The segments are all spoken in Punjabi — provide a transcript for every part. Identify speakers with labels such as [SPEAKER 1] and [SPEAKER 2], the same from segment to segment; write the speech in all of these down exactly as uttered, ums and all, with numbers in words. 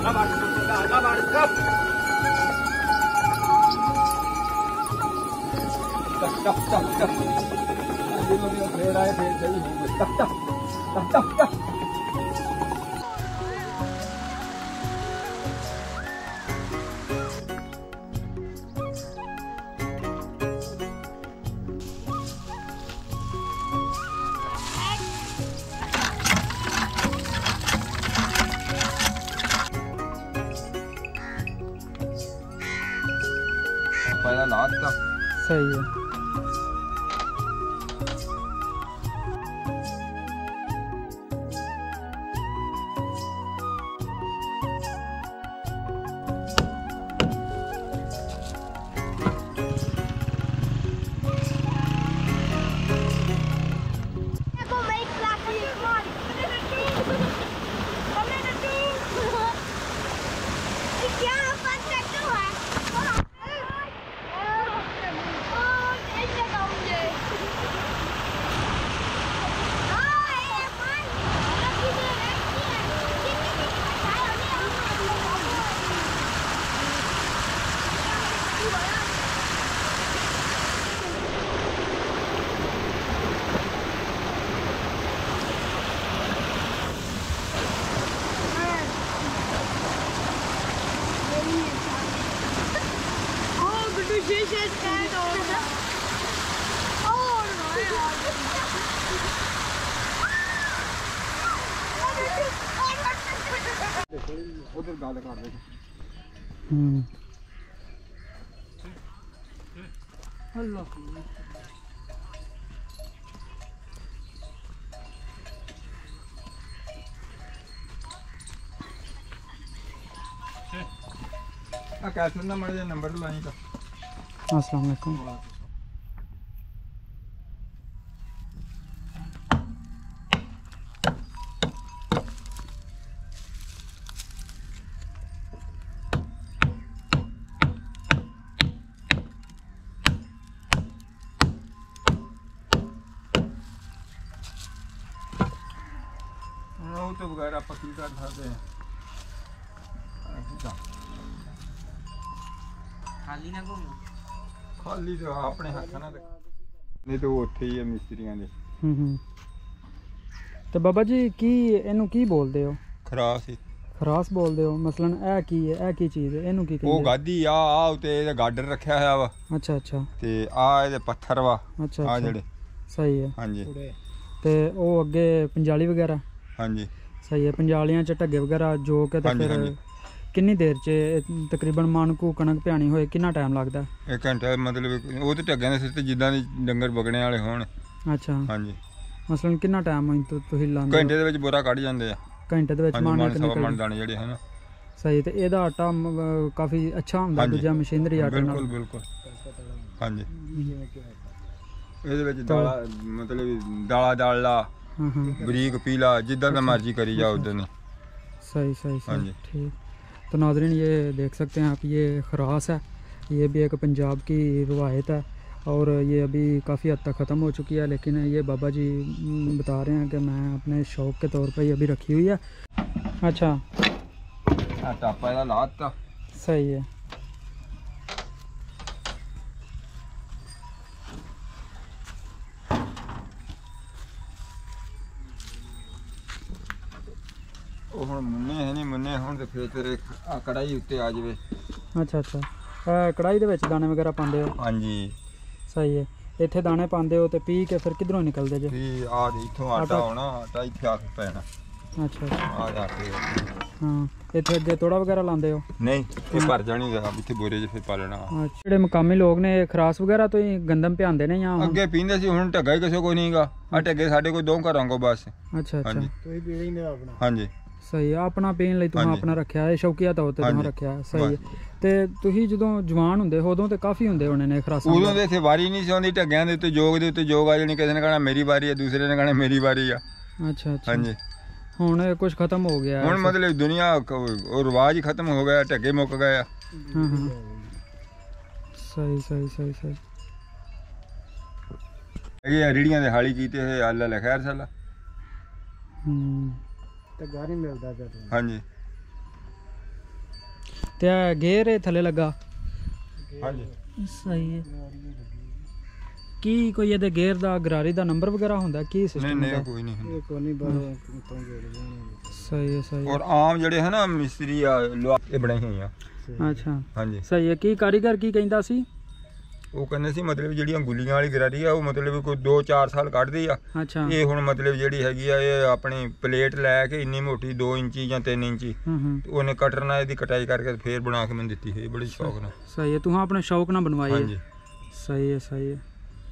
[SPEAKER 1] पहला लात का
[SPEAKER 2] सही है।
[SPEAKER 1] उधर गाल कर दे।
[SPEAKER 2] हम्म
[SPEAKER 3] अल्लाह
[SPEAKER 1] आ कैसे ना मर जाए नंबर लाइन का।
[SPEAKER 2] अस्सलाम वालेकुम।
[SPEAKER 1] तो वगैरह पकी कर खाते हैं
[SPEAKER 3] खाली ना घूमो
[SPEAKER 1] खाली तो अपने हाथ ना नहीं तो ਉੱਥੇ ਹੀ ਹੈ ਮਿਸਤਰੀਆਂ ਦੇ।
[SPEAKER 2] ਹੂੰ ਹੂੰ ਤੇ ਬਾਬਾ ਜੀ ਕੀ ਇਹਨੂੰ ਕੀ ਬੋਲਦੇ ਹੋ?
[SPEAKER 1] ਖਰਾਸ ਹੀ
[SPEAKER 2] ਖਰਾਸ ਬੋਲਦੇ ਹੋ? ਮਸਲਨ ਇਹ ਕੀ ਹੈ? ਇਹ ਕੀ ਚੀਜ਼ ਹੈ? ਇਹਨੂੰ ਕੀ ਕਹਿੰਦੇ?
[SPEAKER 1] ਉਹ ਗਾਦੀ ਆ ਆ ਉਤੇ ਇਹਦਾ ਗਾਡਰ ਰੱਖਿਆ ਹੋਇਆ ਵਾ।
[SPEAKER 2] ਅੱਛਾ ਅੱਛਾ।
[SPEAKER 1] ਤੇ ਆ ਇਹਦੇ ਪੱਥਰ ਵਾ।
[SPEAKER 2] ਅੱਛਾ
[SPEAKER 1] ਆ ਜਿਹੜੇ
[SPEAKER 2] ਸਹੀ ਹੈ।
[SPEAKER 1] ਹਾਂਜੀ
[SPEAKER 2] ਤੇ ਉਹ ਅੱਗੇ ਪੰਜਾਲੀ ਵਗੈਰਾ?
[SPEAKER 1] ਹਾਂਜੀ
[SPEAKER 2] ਸਹੀ ਹੈ। ਪੰਜਾਲੀਆਂ ਚ ਢੱਗੇ ਵਗੈਰਾ ਜੋ ਕਿ ਤੇ ਫਿਰ ਕਿੰਨੀ ਦੇਰ ਚ ਤਕਰੀਬਨ ਮਨ ਕੋ ਕਣਕ ਭਿਆਣੀ ਹੋਏ ਕਿੰਨਾ ਟਾਈਮ ਲੱਗਦਾ?
[SPEAKER 1] ਇੱਕ ਘੰਟਾ ਮਤਲਬ ਉਹ ਤੇ ਢੱਗਿਆਂ ਦੇ ਸਿਰ ਤੇ ਜਿੱਦਾਂ ਦੀ ਡੰਗਰ ਵਗਣੇ ਵਾਲੇ ਹੋਣ।
[SPEAKER 2] ਅੱਛਾ
[SPEAKER 1] ਹਾਂਜੀ
[SPEAKER 2] ਮਸਲਨ ਕਿੰਨਾ ਟਾਈਮ ਤੁਸੀਂ ਲਾਉਂਦੇ?
[SPEAKER 1] ਘੰਟੇ ਦੇ ਵਿੱਚ ਬੋਰਾ ਕੱਢ ਜਾਂਦੇ ਆ।
[SPEAKER 2] ਘੰਟੇ ਦੇ ਵਿੱਚ
[SPEAKER 1] ਮਣ
[SPEAKER 2] ਮਣ
[SPEAKER 1] ਸਵਾ ਮਣ ਦਾਣੇ ਜਿਹੜੇ ਹਨ।
[SPEAKER 2] ਸਹੀ। ਤੇ ਇਹਦਾ ਆਟਾ ਕਾਫੀ ਅੱਛਾ ਹੁੰਦਾ ਦੂਜਾ ਮਸ਼ੀਨਰੀ ਆਟੇ ਨਾਲ?
[SPEAKER 1] ਬਿਲਕੁਲ ਬਿਲਕੁਲ ਹਾਂਜੀ। ਇਹਦੇ ਵਿੱਚ ਦਾਲਾ ਮਤਲਬ ਦਾਲਾ ਦਾਲਾ
[SPEAKER 2] हाँ हाँ
[SPEAKER 1] बरीक पीला जिदा का मर्जी करी जाओ उधर।
[SPEAKER 2] सही सही
[SPEAKER 1] हाँ
[SPEAKER 2] सही ठीक। तो नाज़रीन ये देख सकते हैं आप, ये खरास है, ये भी एक पंजाब की रवायत है और ये अभी काफ़ी हद तक ख़त्म हो चुकी है, लेकिन ये बाबा जी बता रहे हैं कि मैं अपने शौक़ के तौर पर ये अभी रखी हुई है। अच्छा
[SPEAKER 1] टापा लात था।
[SPEAKER 2] सही है।
[SPEAKER 1] ਹੁਣ ਮੁੰਨੇ ਹੈ ਨਹੀਂ ਮੁੰਨੇ ਹੁਣ ਤੇ ਫੇਰ ਤੇਰੇ ਆ ਕੜਾਈ ਉੱਤੇ ਆ ਜਾਵੇ।
[SPEAKER 2] ਅੱਛਾ ਅੱਛਾ। ਕੜਾਈ ਦੇ ਵਿੱਚ ਦਾਣੇ ਵਗੈਰਾ ਪਾਉਂਦੇ ਹੋ?
[SPEAKER 1] ਹਾਂਜੀ
[SPEAKER 2] ਸਹੀ ਹੈ। ਇੱਥੇ ਦਾਣੇ ਪਾਉਂਦੇ ਹੋ ਤੇ ਪੀ ਕੇ ਫਿਰ ਕਿਧਰੋਂ ਨਿਕਲਦੇ ਜੇ?
[SPEAKER 1] ਵੀ ਆ ਇੱਥੋਂ ਆਟਾ ਹੋਣਾ, ਆਟਾ ਇੱਥੇ ਆ ਕੇ ਪੈਣਾ।
[SPEAKER 2] ਅੱਛਾ ਅੱਛਾ
[SPEAKER 1] ਆ ਜਾ ਕੇ
[SPEAKER 2] ਹਾਂ। ਇੱਥੇ ਅੱਗੇ ਤੋੜਾ ਵਗੈਰਾ ਲਾਉਂਦੇ ਹੋ?
[SPEAKER 1] ਨਹੀਂ ਇਹ ਭਰ ਜਾਣੀ ਦਾ ਇੱਥੇ ਬੋਰੇ 'ਚ ਫਿਰ ਪਾ ਲੈਣਾ।
[SPEAKER 2] ਜਿਹੜੇ ਮਕਾਮੀ ਲੋਕ ਨੇ ਖਰਾਸ ਵਗੈਰਾ ਤੋਂ ਹੀ ਗੰਦਮ ਪਿਆਉਂਦੇ ਨੇ ਜਾਂ
[SPEAKER 1] ਅੱਗੇ ਪੀਂਦੇ ਸੀ, ਹੁਣ ਢੱਗਾ ਹੀ ਕਿਸੇ ਕੋਈ ਨਹੀਂਗਾ। ਆ ਢੱਗੇ ਸਾਡੇ ਕੋਲ ਦੋ ਘਰਾਂ ਕੋ ਬਸ।
[SPEAKER 2] ਅੱਛਾ ਅੱਛਾ।
[SPEAKER 1] ਤੁਸੀਂ ਪੀ ਲੈਂਦੇ ਆਪਣਾ? ਹਾਂਜੀ
[SPEAKER 2] ਸਹੀ ਆ। ਆਪਣਾ ਪੀਣ ਲਈ ਤੁਸੀਂ ਆਪਣਾ ਰੱਖਿਆ ਹੈ, ਸ਼ੌਕੀਆ ਤੌਰ ਤੇ ਤੁਸੀਂ ਰੱਖਿਆ। ਸਹੀ ਹੈ। ਤੇ ਤੁਸੀਂ ਜਦੋਂ ਜਵਾਨ ਹੁੰਦੇ ਹੋ ਉਦੋਂ ਤੇ ਕਾਫੀ ਹੁੰਦੇ ਹੋਣੇ ਨੇ ਖਰਾਸਾਂ?
[SPEAKER 1] ਉਦੋਂ ਦੇ ਇੱਥੇ ਵਾਰੀ ਨਹੀਂ ਸੀ ਆਉਂਦੀ ਢੱਗਿਆਂ ਦੇ ਉੱਤੇ, ਜੋਗ ਦੇ ਉੱਤੇ ਜੋਗ ਆ ਜਾਣੀ। ਕਿਸੇ ਨੇ ਕਹਣਾ ਮੇਰੀ ਵਾਰੀ ਆ, ਦੂਸਰੇ ਨੇ ਕਹਣਾ ਮੇਰੀ ਵਾਰੀ ਆ।
[SPEAKER 2] ਅੱਛਾ ਅੱਛਾ।
[SPEAKER 1] ਹਾਂਜੀ
[SPEAKER 2] ਹੁਣ ਕੁਝ ਖਤਮ ਹੋ ਗਿਆ
[SPEAKER 1] ਹੁਣ, ਮਤਲਬ ਦੁਨੀਆ ਉਹ ਰਿਵਾਜ ਹੀ ਖਤਮ ਹੋ ਗਿਆ, ਢੱਗੇ ਮੁੱਕ ਗਏ ਆ।
[SPEAKER 2] ਹਾਂ ਹਾਂ ਸਹੀ ਸਹੀ ਸਹੀ ਸਹੀ।
[SPEAKER 1] ਇਹ ਰੀੜੀਆਂ ਦੇ ਹਾਲੀ ਕੀਤੇ ਹੋਏ ਅੱਲਾ ਲੈ ਖੈਰ ਸਾਲਾ।
[SPEAKER 2] ਹੂੰ
[SPEAKER 3] ਤੇ ਗਾਰੀ ਮਿਲਦਾ ਪਿਆ।
[SPEAKER 1] ਹਾਂਜੀ
[SPEAKER 2] ਤੇ ਇਹ ਗੇਅਰ ਇਹ ਥੱਲੇ ਲੱਗਾ
[SPEAKER 1] ਹਾਂਜੀ
[SPEAKER 2] ਸਹੀ ਹੈ ਕੀ ਕੋਈ ਇਹਦੇ ਗੇਅਰ ਦਾ ਗਰਾਰੀ ਦਾ ਨੰਬਰ ਵਗੈਰਾ ਹੁੰਦਾ ਕੀ
[SPEAKER 1] ਨਹੀਂ
[SPEAKER 2] ਸਿਸਟਮ
[SPEAKER 1] ਨਹੀਂ
[SPEAKER 2] ਹੁੰਦਾ
[SPEAKER 1] ਕੋਈ ਨਹੀਂ ਹੁੰਦਾ।
[SPEAKER 4] ਇਹ ਕੋਈ ਨਹੀਂ ਬਾਹਰੋਂ ਤੋਂ ਜੋੜ ਦੇਣਾ।
[SPEAKER 2] ਸਹੀ ਹੈ ਸਹੀ
[SPEAKER 1] ਔਰ ਆਮ ਜਿਹੜੇ ਹੈ ਨਾ ਮਿਸਤਰੀ ਆ ਲੁਆ ਇਹ ਬਣੇ ਹੋਏ ਆ
[SPEAKER 2] ਹੈ ਅੱਛਾ
[SPEAKER 1] ਹਾਂਜੀ
[SPEAKER 2] ਸਹੀ ਹੈ ਕੀ ਕਾਰੀਗਰ ਕੀ ਕਹਿੰਦਾ ਸੀ
[SPEAKER 1] ਉਹ ਕਹਿੰਦੇ ਸੀ ਮਤਲਬ ਜਿਹੜੀਆਂ ਗੁੱਲੀਆਂ ਵਾਲੀ ਗਰਾਰੀ ਆ ਉਹ ਮਤਲਬ ਕੋਈ ਦੋ ਚਾਰ ਸਾਲ ਕੱਢਦੀ ਆ
[SPEAKER 2] ਅੱਛਾ
[SPEAKER 1] ਇਹ ਹੁਣ ਮਤਲਬ ਜਿਹੜੀ ਹੈਗੀ ਆ ਇਹ ਆਪਣੀ ਪਲੇਟ ਲੈ ਕੇ ਇੰਨੀ ਮੋਟੀ ਦੋ ਇੰਚੀ ਜਾਂ ਤਿੰਨ ਇੰਚੀ
[SPEAKER 2] ਹੂੰ ਹੂੰ
[SPEAKER 1] ਤੇ ਉਹਨੇ ਕਟਰ ਨਾਲ ਇਹਦੀ ਕਟਾਈ ਕਰਕੇ ਫੇਰ ਬਣਾ ਕੇ ਮੈਨੂੰ ਦਿੱਤੀ ਹੈ ਬੜੀ ਸ਼ੌਕ ਨਾਲ
[SPEAKER 2] ਸਹੀ ਹੈ ਤੂੰ ਆਪਣੇ ਸ਼ੌਕ ਨਾਲ ਬਣਵਾਈ ਹੈ
[SPEAKER 1] ਹਾਂਜੀ
[SPEAKER 2] ਸਹੀ ਹੈ ਸਹੀ ਹੈ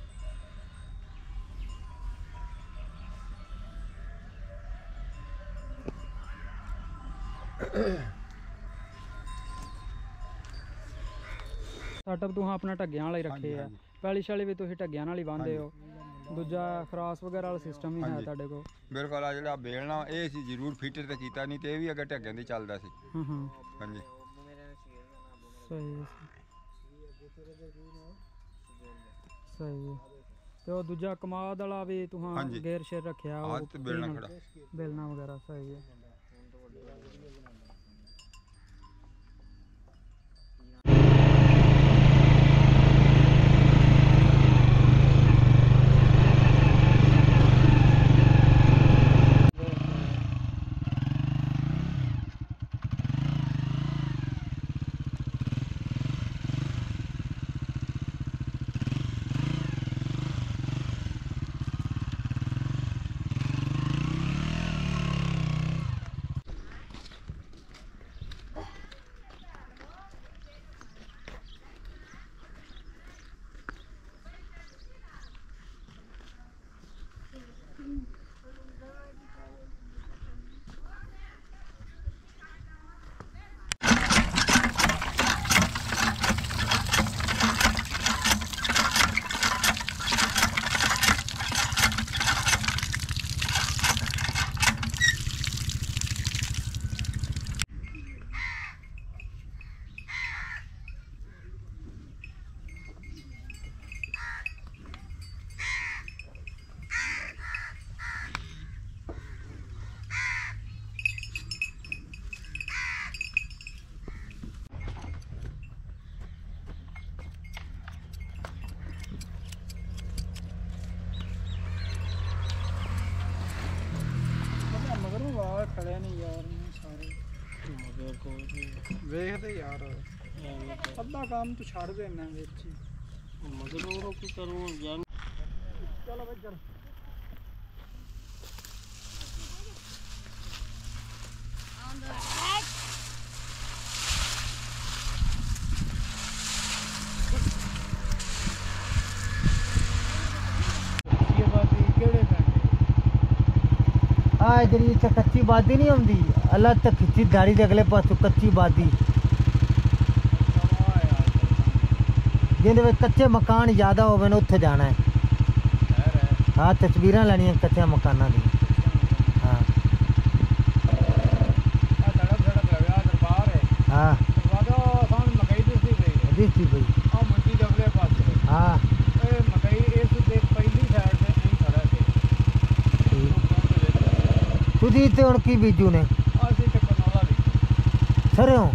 [SPEAKER 2] ਸੈਟਅਪ ਤੂੰ ਆਪਣਾ ਢੱਗਿਆਂ ਵਾਲਾ ਹੀ ਰੱਖੇ ਆ ਪੈਲੀ ਸ਼ਾਲੀ ਵੀ ਤੁਸੀਂ ਢੱਗਿਆਂ ਨਾਲ ਹੀ ਬੰਨਦੇ ਹੋ ਦੂਜਾ ਖਰਾਸ ਵਗੈਰਾ ਵਾਲਾ ਸਿਸਟਮ ਵੀ ਹੈ ਤੁਹਾਡੇ ਕੋਲ
[SPEAKER 1] ਬਿਲਕੁਲ ਆ ਜਿਹੜਾ ਬੇਲਣਾ ਇਹ ਸੀ ਜ਼ਰੂਰ ਫੀਟਰ ਤੇ ਕੀਤਾ ਨਹੀਂ ਤੇ ਇਹ ਵੀ ਅੱਗੇ ਢੱਗਿਆਂ ਦੀ ਚੱਲਦਾ ਸੀ
[SPEAKER 2] ਹਾਂ ਹਾਂ
[SPEAKER 1] ਹਾਂਜੀ
[SPEAKER 2] ਸਹੀ ਹੈ ਸਹੀ ਹੈ ਤੇ ਉਹ ਦੂਜਾ ਕਮਾਦ ਵਾਲਾ ਵੀ ਤੂੰ
[SPEAKER 1] ਹਾਂਜੀ।
[SPEAKER 2] ਗੇਅਰ ਸ਼ੇਰ ਰੱਖਿਆ
[SPEAKER 1] ਆਹ ਤੇ ਬੇਲਣਾ
[SPEAKER 2] ਕੀ
[SPEAKER 1] ਖੜਾ
[SPEAKER 2] ਬੇਲਣਾ ਵਗੈਰਾ ਸਹੀ ਹੈ ਖੜੇ ਨਹੀਂ ਯਾਰ ਸਾਰੇ ਮਗਰ ਕੋਈ ਵੇਖਦੇ ਯਾਰ ਅੱਧਾ ਕੰਮ ਤੂੰ ਛੱਡ ਦੇਣਾ ਵਿੱਚ ਮਗਰ ਉਹ ਕੀ ਕਰੂੰ ਯਾਰ ਚਲੋ ਬਈ ਚਲ
[SPEAKER 4] ਆ ਜਿਹੜੀ ਇੱਥੇ ਕੱਚੀ ਬਾਦੀ ਨਹੀਂ ਆਉਂਦੀ ਅਲੱਗ ਤੱਕ ਖਿੱਚੀ ਦਾੜੀ ਦੇ ਅਗਲੇ ਪਾਸੋਂ ਕੱਚੀ ਬਾਦੀ ਜਿਹਦੇ ਵਿੱਚ ਕੱਚੇ ਮਕਾਨ ਜ਼ਿਆਦਾ ਹੋਵੇ ਨਾ ਉੱਥੇ ਜਾਣਾ ਹੈ ਹਾਂ ਤਸਵੀਰਾਂ ਲੈਣੀਆਂ ਕੱਚੇ ਮਕਾਨਾਂ ਦੀ ਹਾਂ ਹਾਂ ਦਿਸਦੀ ਪਈ ਹਾਂ ਤੁਸੀਂ ਇੱਥੇ ਹੁਣ ਕੀ ਬੀਜੂ ਨੇ ਸਰੋਂ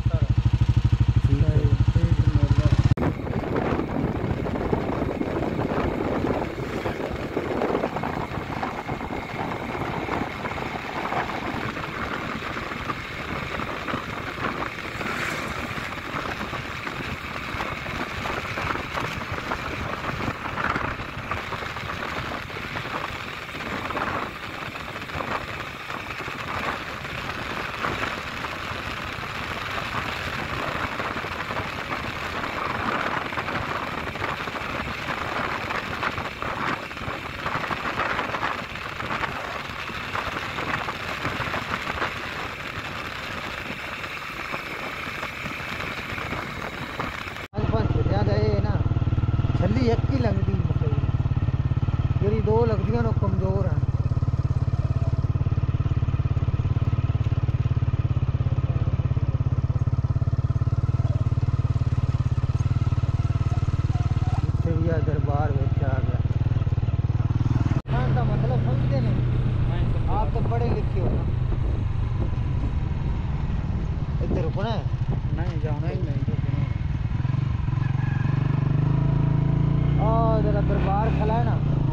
[SPEAKER 4] ਇੱਕ ਹੀ ਲੱਗਦੀ ਮਕਈ ਜਿਹੜੀ ਦੋ ਲੱਗਦੀਆਂ ਨੇ ਉਹ ਕਮਜ਼ੋਰ ਆ ਇੱਥੇ ਵੀ ਆ ਦਰਬਾਰ ਵਿੱਚ ਆ ਗਿਆ ਖਾਨ ਦਾ ਮਤਲਬ ਸਮਝਦੇ ਨੇ ਆਪ ਤਾਂ ਪੜ੍ਹੇ ਲਿਖੇ ਹੋ ਨਾ ਇੱਧਰ ਰੁਕਣਾ ਹੈ
[SPEAKER 2] ਨਹੀਂ जाना ही नहीं।
[SPEAKER 4] और जरा दरबार खला है ना